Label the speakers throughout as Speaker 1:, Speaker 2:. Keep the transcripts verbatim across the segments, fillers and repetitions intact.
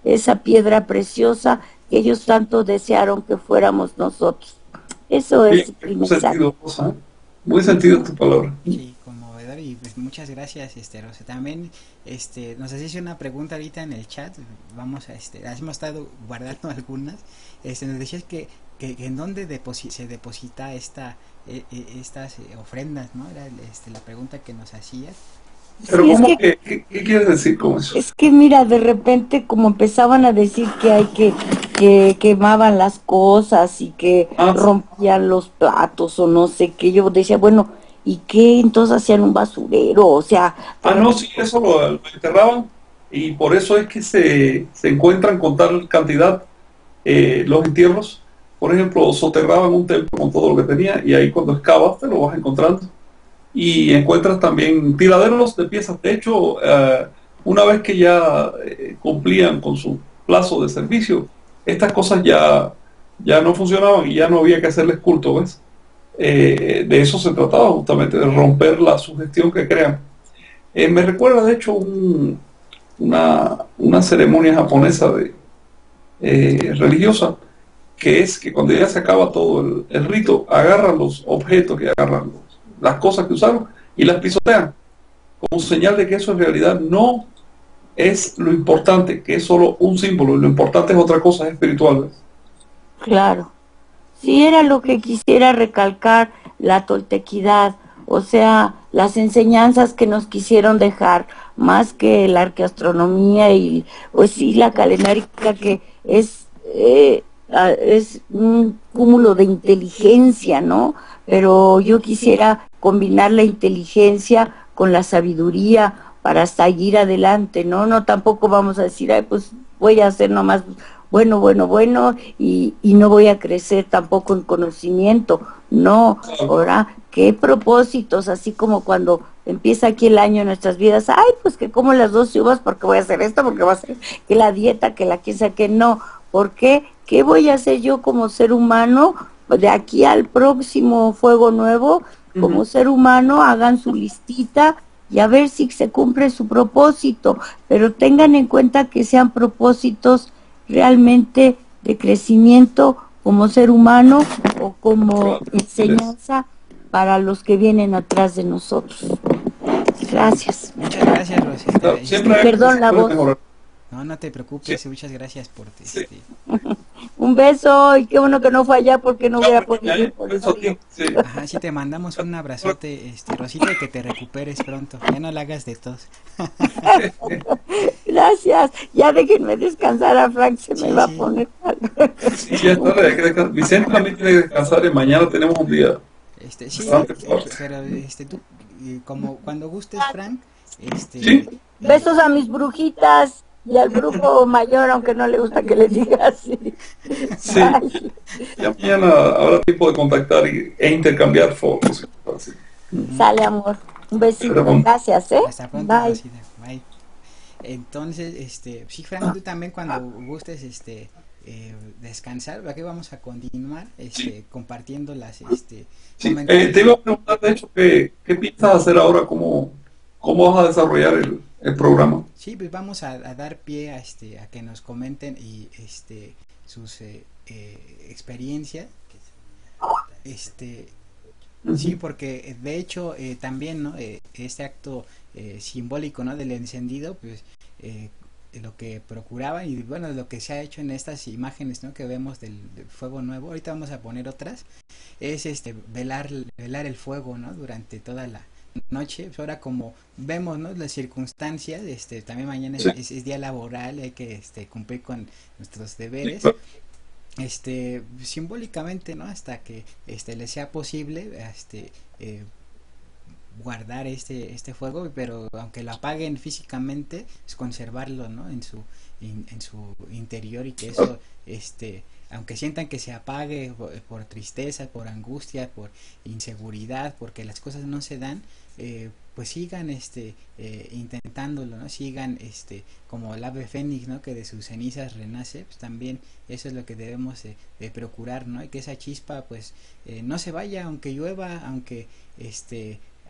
Speaker 1: esa piedra preciosa que ellos tanto desearon que fuéramos nosotros. Eso
Speaker 2: Bien,
Speaker 1: es el
Speaker 2: muy
Speaker 1: mensaje.
Speaker 2: sentido, Rosa, ¿eh? Muy sentido tu palabra.
Speaker 3: Sí, conmovedor y pues muchas gracias, este Rosa. También este nos hacéis una pregunta ahorita en el chat. Vamos a este, hemos estado guardando algunas. Este nos decías que, que, que en dónde deposi se deposita esta eh, eh, estas eh, ofrendas, ¿no? Era este la pregunta que nos hacías.
Speaker 2: Pero
Speaker 1: Sí, es
Speaker 2: ¿cómo
Speaker 1: que
Speaker 2: que, qué, qué quieres decir con eso?
Speaker 1: Es que mira, de repente como empezaban a decir que hay que, que quemaban las cosas y que
Speaker 2: Ah, sí.
Speaker 1: rompían los platos o no sé qué, yo decía, bueno, ¿y qué? Entonces hacían un basurero, o sea, de
Speaker 2: Ah, no,
Speaker 1: repente,
Speaker 2: sí, eso lo, lo enterraban y por eso es que se, se encuentran con tal cantidad eh, los entierros. Por ejemplo, soterraban un templo con todo lo que tenía y ahí cuando excavas te lo vas encontrando. Y encuentras también tiraderos de piezas. De hecho, eh, una vez que ya eh, cumplían con su plazo de servicio, estas cosas ya, ya no funcionaban y ya no había que hacerles culto, ¿ves? Eh, de eso se trataba justamente, de romper la sugestión que crean. Eh, me recuerda, de hecho, un, una, una ceremonia japonesa de, eh, religiosa, que es que cuando ya se acaba todo el, el rito, agarran los objetos y agarran los, las cosas que usaron y las pisotean, como señal de que eso en realidad no es lo importante, que es solo un símbolo, y lo importante es otra cosa, es espiritual.
Speaker 1: claro. Sí, era lo que quisiera recalcar, la toltequidad, o sea, las enseñanzas que nos quisieron dejar, más que la arqueastronomía y, pues sí, la calendárica que es, eh, ah, es un cúmulo de inteligencia, ¿no? Pero yo quisiera combinar la inteligencia con la sabiduría para seguir adelante, ¿no? No tampoco vamos a decir, ay, pues voy a hacer nomás bueno, bueno, bueno, y, y no voy a crecer tampoco en conocimiento. No, ahora, qué propósitos, así como cuando empieza aquí el año en nuestras vidas, ay, pues que como las dos uvas porque voy a hacer esto, porque voy a hacer que la dieta, que la quiera, que no. ¿Por qué? ¿Qué voy a hacer yo como ser humano de aquí al próximo fuego nuevo?
Speaker 2: Uh -huh.
Speaker 1: Como ser humano, hagan su listita y a ver si se cumple su propósito, pero tengan en cuenta que sean propósitos realmente de crecimiento como ser humano o como enseñanza para los que vienen atrás de nosotros. Gracias.
Speaker 3: Muchas gracias, Rosita.
Speaker 2: Siempre
Speaker 1: Y
Speaker 3: Este,
Speaker 2: hay algo que se
Speaker 1: perdón la
Speaker 2: puede
Speaker 1: voz.
Speaker 2: mejorar.
Speaker 3: no, no te
Speaker 2: Sí,
Speaker 3: preocupes, muchas gracias por
Speaker 2: sí.
Speaker 3: este.
Speaker 1: Un beso y qué bueno que no fue allá porque no
Speaker 2: Chao,
Speaker 1: hubiera
Speaker 2: pequeña,
Speaker 1: podido ir
Speaker 2: ¿eh?
Speaker 1: por el
Speaker 2: Beso a
Speaker 1: frío.
Speaker 2: ti. Sí.
Speaker 3: Ajá, sí te mandamos un abrazote, este, Rosita, y que te recuperes pronto. Ya no la hagas de tos.
Speaker 1: Gracias. Ya déjenme descansar a Frank, se me
Speaker 3: Sí,
Speaker 1: va a
Speaker 3: sí.
Speaker 1: poner mal.
Speaker 2: Sí, ya es tarde, hay que descansar. Vicente también tiene que descansar y mañana tenemos un día
Speaker 3: Este, sí,
Speaker 2: bastante fuerte.
Speaker 3: pero este tú eh, como cuando gustes, Frank,
Speaker 2: ¿Sí?
Speaker 3: este eh,
Speaker 1: Besos a mis brujitas y al brujo mayor, aunque no le gusta que le diga así.
Speaker 2: Sí.
Speaker 1: Bye.
Speaker 2: Ya mañana habrá tiempo de contactar y, e intercambiar fotos. Así.
Speaker 1: Sale, amor. Un besito.
Speaker 2: Pero,
Speaker 1: Gracias, ¿eh?
Speaker 3: hasta pronto,
Speaker 1: Bye.
Speaker 3: Rosita. Bye. Entonces, este, sí, Frank, tú también cuando gustes, este, eh, descansar, aquí vamos a continuar,
Speaker 2: sí,
Speaker 3: este, compartiendo las, este,
Speaker 2: sí. Eh,
Speaker 3: comentando.
Speaker 2: te iba a preguntar, de hecho, ¿qué, qué piensas hacer ahora? ¿Cómo, cómo vas a desarrollar el, el programa?
Speaker 3: Sí, pues vamos a, a dar pie a, este, a que nos comenten y, este, sus eh, eh, experiencias, este,
Speaker 2: Uh
Speaker 3: sí,
Speaker 2: -huh.
Speaker 3: porque de hecho eh, también, ¿no? Eh, este acto eh, simbólico, ¿no? Del encendido, pues eh, lo que procuraba y bueno, lo que se ha hecho en estas imágenes, ¿no? Que vemos del, del fuego nuevo, ahorita vamos a poner otras, es este velar, velar el fuego, ¿no? Durante toda la noche. Pues ahora como vemos, ¿no? Las circunstancias, este, también mañana es,
Speaker 2: Sí,
Speaker 3: es, es día laboral, hay que este, cumplir con nuestros
Speaker 2: sí,
Speaker 3: deberes,
Speaker 2: claro.
Speaker 3: este simbólicamente, no, hasta que este le sea posible este eh, guardar este este fuego, pero aunque lo apaguen físicamente, es conservarlo, no, en su in, en su interior, y que eso este aunque sientan que se apague por, por tristeza, por angustia, por inseguridad, porque las cosas no se dan, eh, pues sigan este eh, intentándolo, no, sigan este como el ave fénix, no, que de sus cenizas renace. Pues también eso es lo que debemos de, de procurar, no, y que esa chispa pues eh, no se vaya, aunque llueva, aunque este aunque,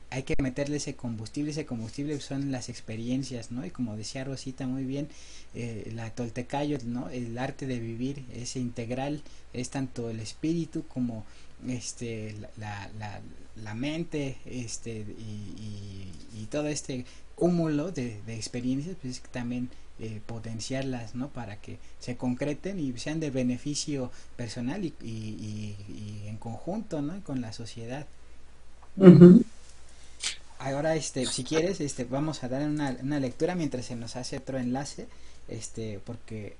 Speaker 3: hay que meterle ese combustible, ese combustible son las experiencias, ¿no? Y como decía Rosita muy bien, eh, la Toltecayo, ¿no? El arte de vivir es integral, es tanto el espíritu como este la, la, la mente, este y, y, y todo este cúmulo de, de experiencias, pues es que también eh, potenciarlas, ¿no? Para que se concreten y sean de beneficio personal y, y, y, y en conjunto, ¿no? Con la sociedad.
Speaker 2: Ujú.
Speaker 3: Ahora, este, si quieres, este, vamos a dar una, una lectura mientras se nos hace otro enlace, este, porque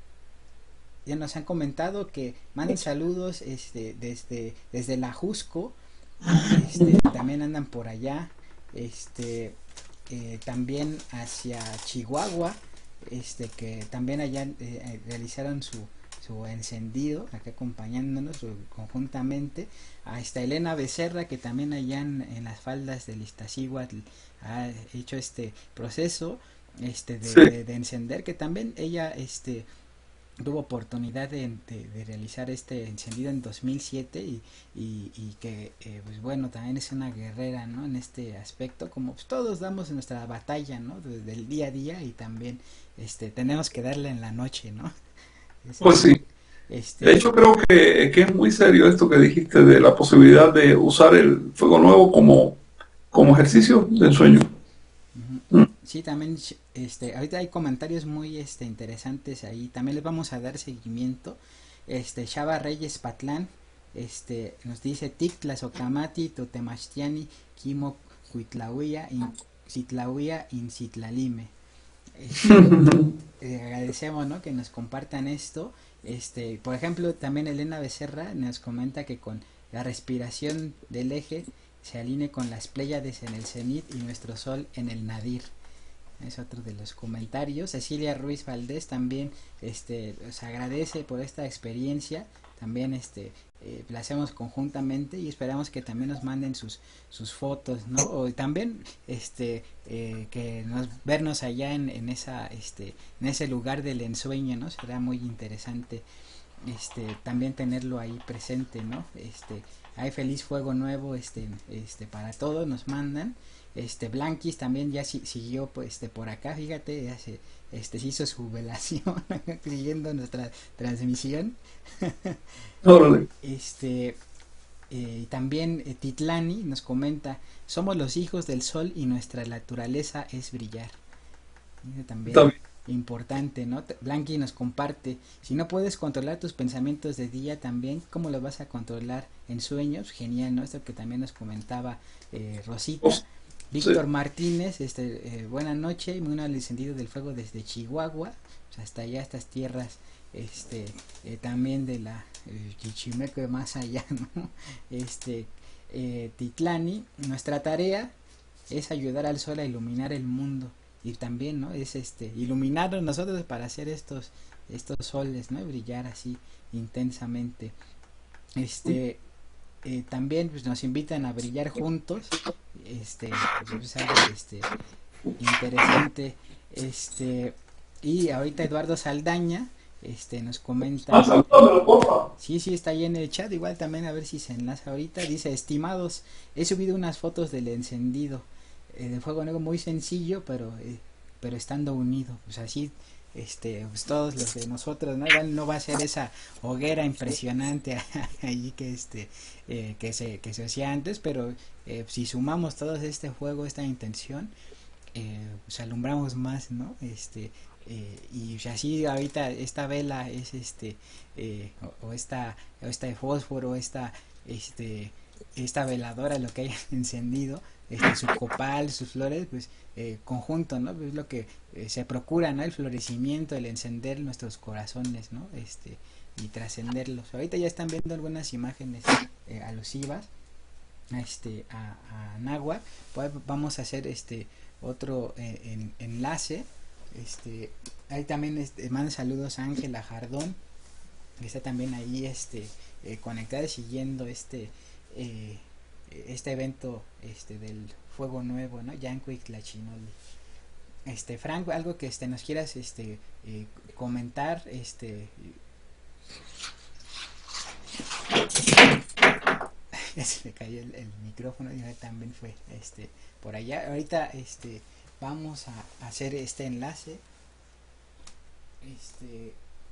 Speaker 3: ya nos han comentado que manden saludos, este, desde, desde la Jusco, este, también andan por allá, este, eh, también hacia Chihuahua, este, que también allá eh, realizaron su, su encendido, acá acompañándonos conjuntamente, a esta Elena Becerra, que también allá en, en las faldas del Iztaccíhuatl ha hecho este proceso este de,
Speaker 2: Sí.
Speaker 3: de, de encender, que también ella este tuvo oportunidad de, de, de realizar este encendido en dos mil siete y, y, y que eh, pues bueno, también es una guerrera, ¿no? En este aspecto, como pues, todos damos nuestra batalla, ¿no? Desde el día a día, y también este tenemos que darle en la noche, ¿no?
Speaker 2: Pues sí. De
Speaker 3: Este
Speaker 2: hecho, creo que, que es muy serio esto que dijiste de la posibilidad de usar el fuego nuevo como, como ejercicio de ensueño.
Speaker 3: uh-huh.
Speaker 2: Mm.
Speaker 3: Sí, también este ahorita hay comentarios muy este interesantes ahí, también les vamos a dar seguimiento. Este Chava Reyes Patlán este nos dice Tictla Socamati Totemastiani Kimo Cuitlahuia in Citlahuia in Citlalime. Este, eh, agradecemos, ¿no? Que nos compartan esto. Este, por ejemplo, también Elena Becerra nos comenta que con la respiración del eje se alinee con las Pléyades en el cenit y nuestro sol en el nadir. Es otro de los comentarios. Cecilia Ruiz Valdés también este os agradece por esta experiencia. También este eh, la hacemos conjuntamente y esperamos que también nos manden sus sus fotos, ¿no? O también este eh, que nos vernos allá en, en esa este en ese lugar del ensueño, ¿no? Será muy interesante este también tenerlo ahí presente, ¿no? Este hay feliz fuego nuevo este este para todos, nos mandan. Este Blanquis también ya si, siguió pues, este por acá, fíjate, ya se este se hizo su velación siguiendo nuestra transmisión.
Speaker 2: Órale.
Speaker 3: Este eh, también eh, Titlani nos comenta, somos los hijos del sol y nuestra naturaleza es brillar. Y también
Speaker 2: También.
Speaker 3: importante, ¿no? Blanqui nos comparte, si no puedes controlar tus pensamientos de día también, ¿cómo los vas a controlar en sueños? Genial, ¿no? Esto que también nos comentaba eh, Rosita. Víctor
Speaker 2: Sí.
Speaker 3: Martínez, este, eh, buena noche, muy al encendido del fuego desde Chihuahua, pues hasta allá, estas tierras, este, eh, también de la eh, Chichimeco, más allá, ¿no? Este, eh, Titlani, nuestra tarea es ayudar al sol a iluminar el mundo y también, ¿no? Es este, iluminarnos nosotros para hacer estos, estos soles, ¿no? Brillar así intensamente. Este, eh, también pues, nos invitan a brillar juntos, este pues, es algo este interesante, este y ahorita Eduardo Saldaña este nos comenta,
Speaker 2: Ah, salúdamelo, porfa.
Speaker 3: sí, sí, está ahí en el chat, igual también a ver si se enlaza ahorita, dice, estimados, he subido unas fotos del encendido eh, de fuego negro, muy sencillo, pero eh, pero estando unido, pues así este pues todos los de nosotros, no igual no va a ser esa hoguera impresionante allí que este eh, que se que se hacía antes, pero eh, si sumamos todos este fuego, esta intención, eh, pues alumbramos más, no este eh, y así ahorita esta vela es este eh, o, o esta o este fósforo, esta este esta veladora, lo que haya encendido, este su copal, sus flores, pues eh, conjunto, ¿no? Es lo que eh, se procura, ¿no? El florecimiento, el encender nuestros corazones, ¿no? Este y trascenderlos. Ahorita ya están viendo algunas imágenes eh, alusivas este a, a Náhuatl. Pues vamos a hacer este otro eh, en, enlace. Este ahí también este, manda saludos a Ángela Jardón, que está también ahí este eh, conectada siguiendo este eh, este evento este del fuego nuevo, ¿no? Yanquic Lachinoli. Este Frank, algo que este nos quieras este eh, comentar, este se me cayó el, el micrófono y también fue este por allá. Ahorita este vamos a hacer este enlace. Este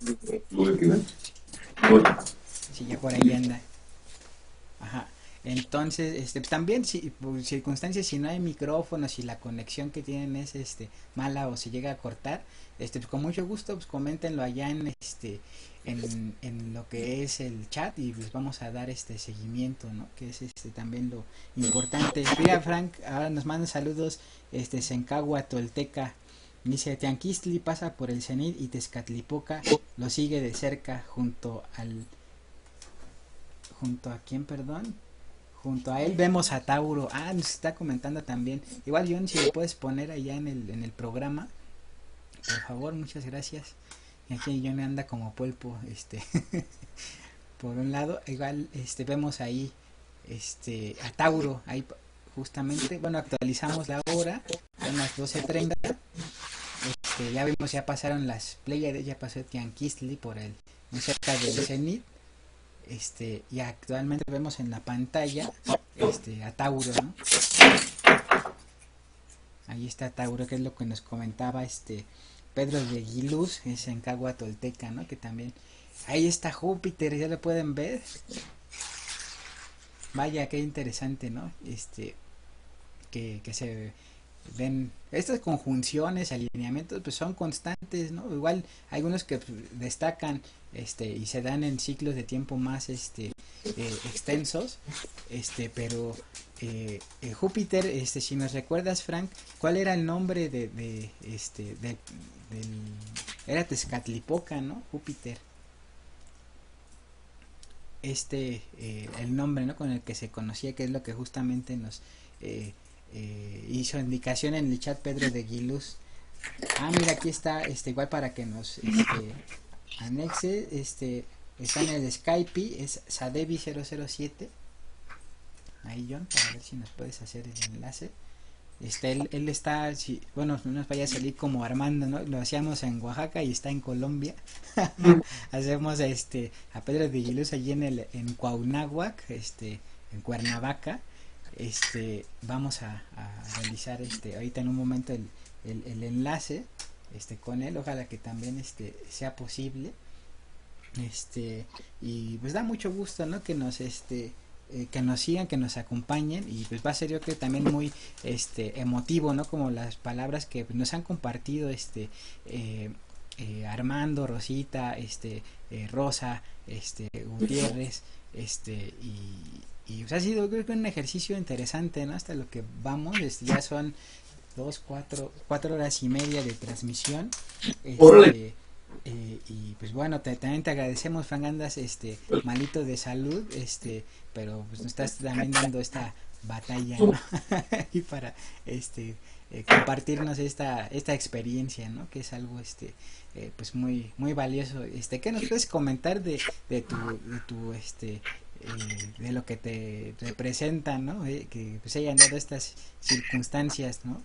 Speaker 3: sí, ya por ahí anda. Ajá. Entonces, este, también si por circunstancias, si no hay micrófono, si la conexión que tienen es este mala o se llega a cortar, este pues con mucho gusto pues coméntenlo allá en este en, en lo que es el chat y pues vamos a dar este seguimiento, ¿no? Que es este también lo importante. Mira, Frank, ahora nos manda saludos este Sencagua Tolteca. Dice, Tianquistli pasa por el Cenit y Tezcatlipoca lo sigue de cerca junto al junto a quién, perdón. Junto a él vemos a Tauro. Ah, nos está comentando también. Igual, John, si lo puedes poner allá en el, en el programa. Por favor, muchas gracias. Y aquí John anda como pulpo, este. Por un lado, igual, este, vemos ahí, este, a Tauro, ahí justamente. Bueno, actualizamos la hora. Son las doce treinta. Este, ya vimos, ya pasaron las Pléyades, ya pasó Tianquistli por el, muy cerca del Cenit. Este, y actualmente vemos en la pantalla este a Tauro, ¿no? Ahí está Tauro, que es lo que nos comentaba este Pedro de Aguiluz, es en Cagua Tolteca, ¿no? Que también ahí está Júpiter, ya lo pueden ver. Vaya, qué interesante, ¿no? Este que, que se ven estas conjunciones, alineamientos, pues son constantes, ¿no? Igual hay algunos que pues, destacan este y se dan en ciclos de tiempo más este eh, extensos, este pero eh, eh, Júpiter, este si nos recuerdas, Frank, ¿cuál era el nombre de, de este de, del era Tezcatlipoca, ¿no? Júpiter, este eh, el nombre, ¿no? Con el que se conocía, que es lo que justamente nos eh, Eh, hizo indicación en el chat Pedro de Aguiluz. Ah, mira, aquí está, este igual para que nos este, anexe, este está en el Skype, es Sadevi cero cero siete. Ahí, John, para ver si nos puedes hacer el enlace. Este, él, él está, si, bueno, no nos vaya a salir como Armando, ¿no? Lo hacíamos en Oaxaca y está en Colombia. Hacemos este a Pedro de Aguiluz allí en el en Cuauhnáhuac, este, en Cuernavaca. Este vamos a, a realizar este ahorita en un momento el, el, el enlace este con él, ojalá que también este sea posible, este y pues da mucho gusto, ¿no? Que nos este eh, que nos sigan, que nos acompañen, y pues va a ser, yo creo, también muy este emotivo, ¿no? Como las palabras que nos han compartido este eh, eh, Armando, Rosita, este eh, Rosa, este Gutiérrez, este y Y pues, ha sido, creo que, un ejercicio interesante, ¿no? Hasta lo que vamos, este, ya son dos, cuatro, cuatro horas y media de transmisión. Este, eh, y pues bueno, te, también te agradecemos, Frank, andas este, malito de salud, este, pero pues nos estás también dando esta batalla, ¿no? Y para este eh, compartirnos esta esta experiencia, ¿no? Que es algo este eh, pues muy muy valioso. Este, ¿qué nos puedes comentar de, de tu de tu este Eh, de lo que te representan, ¿no? Eh, que pues hayan dado estas circunstancias, ¿no?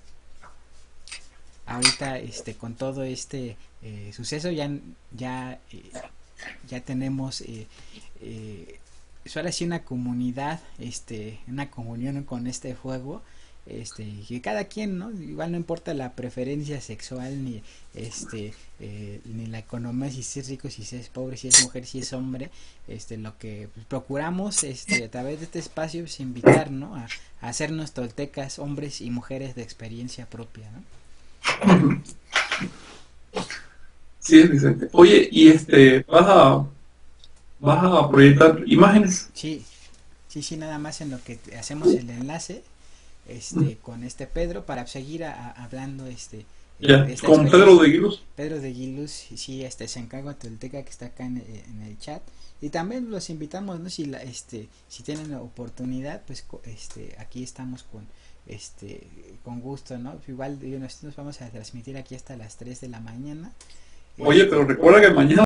Speaker 3: Ahorita, este, con todo este eh, suceso ya ya eh, ya tenemos eh, eh, ahora sí una comunidad, este, una comunión con este juego, este, que cada quien, ¿no? Igual no importa la preferencia sexual ni este eh, ni la economía, si es rico, si es pobre, si es mujer, si es hombre, este lo que pues, procuramos este a través de este espacio es invitar, ¿no? a, a hacernos toltecas, hombres y mujeres de experiencia propia, ¿no?
Speaker 2: Sí, Vicente. Oye, y este vas a vas a proyectar imágenes.
Speaker 3: Sí, sí, sí, nada más en lo que hacemos el enlace este con este Pedro para seguir a, a, hablando este
Speaker 2: ya eh, con Pedro de Aguiluz.
Speaker 3: Pedro de Aguiluz, sí, este se encarga Tolteca, que está acá en, en el chat, y también los invitamos, ¿no? Si la, este si tienen la oportunidad, pues este aquí estamos con este con gusto, ¿no? Igual nos, nos vamos a transmitir aquí hasta las tres de la mañana.
Speaker 2: Oye, pero recuerda que mañana